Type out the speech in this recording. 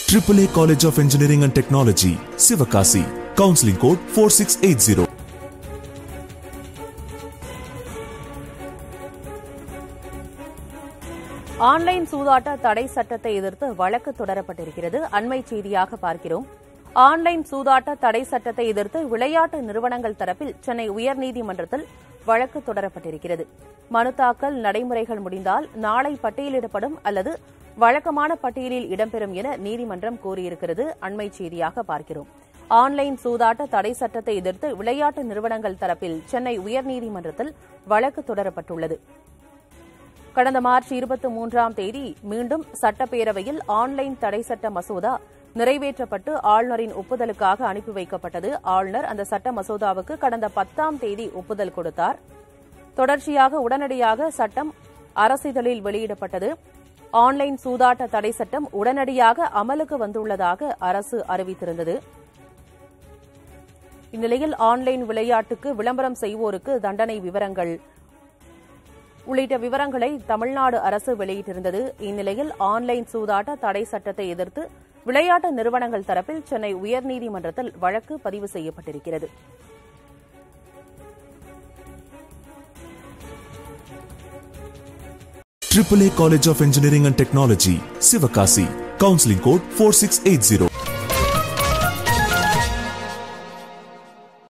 AAA College of Engineering and Technology, Sivakasi. Counseling code 4680. Online சூதாட்ட தடை சட்டத்தை எதிர்த்து வழக்கு தொடரப்பட்டிருக்கிறது. அண்மை செய்தியாக பார்க்கிறோம். ஆன்லைன் சூதாட்ட தடை சட்டத்தை எதிர்த்து விளையாட்டு நிறுவனங்கள் தரப்பில் சென்னை உயர்நீதிமன்றத்தில் வழக்கு தொடரப்பட்டிருக்கிறது. மனு தாக்கல் நடைமுறைகள் முடிந்தால் நாளை பட்டியலிடப்படும் அல்லது வழக்கமான பட்டியலில் இடம்பெறும் என நீதிமன்றம் கூறியிருக்கிறது. அண்மை செய்தியாக பார்க்கிறோம். ஆன்லைன் சூதாட்ட தடை சட்டத்தை எதிர்த்து விளையாட்டு நிறுவனங்கள் தரப்பில் சென்னை உயர்நீதிமன்றத்தில் வழக்கு தொடரப்பட்டுள்ளது. கடந்த மார்ச் 23ஆம் தேதி மீண்டும் சட்டப்பேரவையில் ஆன்லைன் தடை சட்ட மசோதா நிறைவேற்றப்பட்டு ஆளுநரின் ஒப்புதலுக்காக அனுப்பி வைக்கப்பட்டது. ஆளுநர் அந்த சட்ட மசோதாவுக்கு கடந்த 10ஆம் தேதி ஒப்புதல் கொடுத்தார். தொடர்ச்சியாக உடனடியாக சட்டம் அரசிதழில் வெளியிடப்பட்டது. ஆன்லைன் சூதாட்ட தடை சட்டம் உடனடியாக அமலுக்கு வந்துள்ளதாக அரசு அறிவித்திருந்தது. இந்நிலையில் ஆன்லைன் விளையாட்டுக்கு விளம்பரம் செய்வோருக்கு தண்டனை விவரங்கள் உள்ளிட்ட விவரங்களை தமிழ்நாடு அரசு வெளியிட்டிருந்தது. இந்நிலையில் ஆன்லைன் சூதாட்ட தடை சட்டத்தை எதிர்த்து விளையாட்டு நிறுவனங்கள் தரப்பில் சென்னை உயர்நீதிமன்றத்தில் வழக்கு பதிவு செய்யப்பட்டிருக்கிறது. AAA College of Engineering and Technology, Sivakasi. Counseling code 4680.